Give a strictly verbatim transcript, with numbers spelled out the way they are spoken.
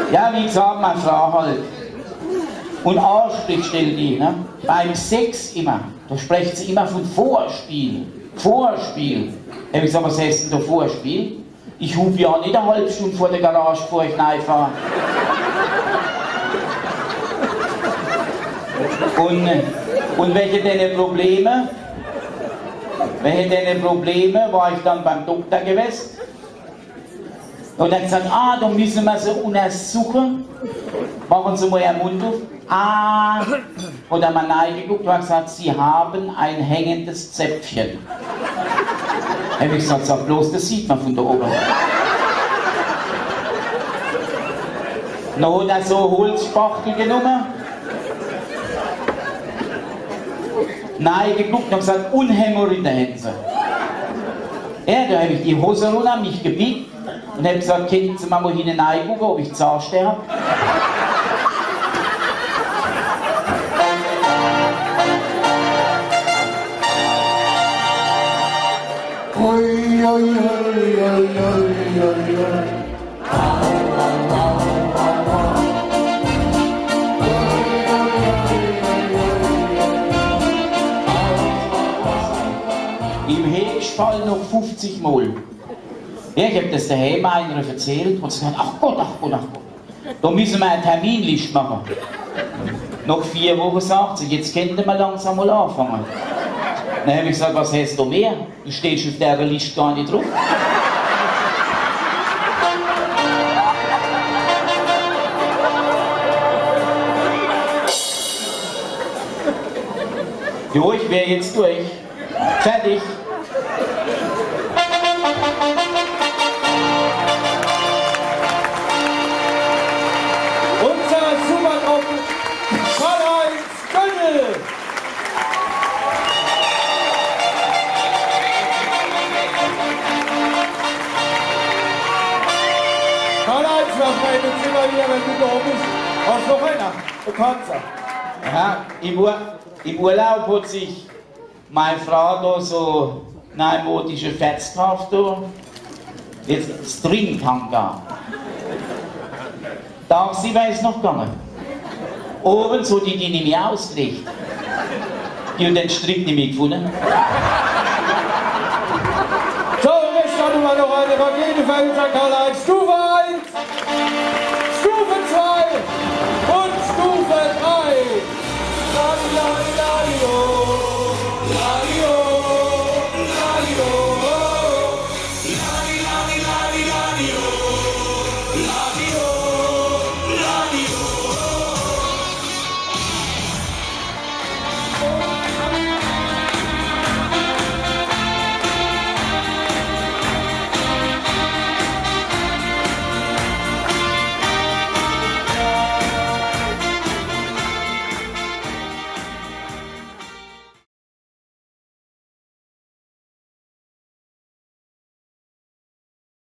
Ja, wie gesagt, meine Frau halt. Und Anstrich stellt die, ne? Beim Sex immer. Da spricht sie immer von Vorspiel. Vorspiel. Da hab ich gesagt, was heißt denn da Vorspiel? Ich hub ja nicht eine halbe Stunde vor der Garage, bevor ich reinfahre. Und, und welche deine Probleme? Welche deine Probleme war ich dann beim Doktor gewesen? Und er hat gesagt, ah, da müssen wir sie untersuchen. Machen Sie mal Ihren Mund auf. Ah, und dann mal reingeguckt und hat gesagt, Sie haben ein hängendes Zäpfchen. Da habe ich gesagt, sag bloß, das sieht man von da oben. Dann hat er so Holzspachtel genommen. Nein, geguckt und gesagt, Unhämorrhoide hätten sie. Ja, da habe ich die Hose runter, mich gebickt und habe gesagt, können Sie mal hinten reingucken, ob ich Zahnsterbe habe? Oi, oi, oi, oi, oi, oi. Im Höchstfall noch fünfzig Mal. Ja, ich habe das daheim einer erzählt und sie gesagt, ach Gott, ach Gott, ach Gott. Da müssen wir eine Terminliste machen. Nach vier Wochen sagt sie, jetzt könnten wir langsam mal anfangen. Dann habe ich gesagt, was heißt du mehr? Du stehst auf dieser Liste gar nicht drauf. Jo, ich wäre jetzt durch. Fertig. Unser Supertruppen, Karl-Heinz. Karl-Heinz, was meint jetzt immer wieder, wenn du da bist? Hast noch einer? Bekannter. Ja, im, Ur im Urlaub hat sich meine Frau da so neumodische Fets drauf da. Jetzt Stringtanga. Darf sie weiß noch gegangen. Oben so die, die nicht mehr ausgelegt. Die hat den Strick nicht mehr gefunden. So, und jetzt starten wir noch eine Rakete für unseren Karl-Heinz. Stufe eins, Stufe zwei und Stufe drei. Radio, Radio, Radio, Radio, Radio, Radio, Radio.